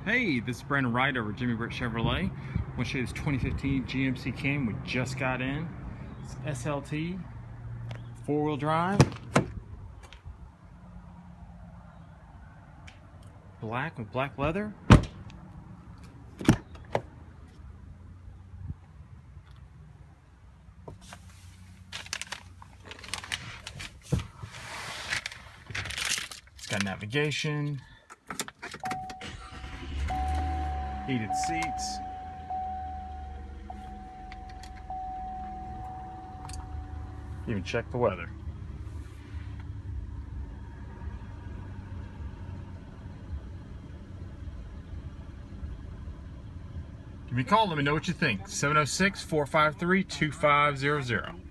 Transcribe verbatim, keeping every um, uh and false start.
Hey, this is Wright over at Jimmy Britt Chevrolet. I want to show you this twenty fifteen G M C Canyon we just got in. It's S L T, four-wheel drive, black with black leather. It's got navigation, heated seats, even check the weather. Give me a call, let me know what you think. seven oh six, four five three, two five zero zero.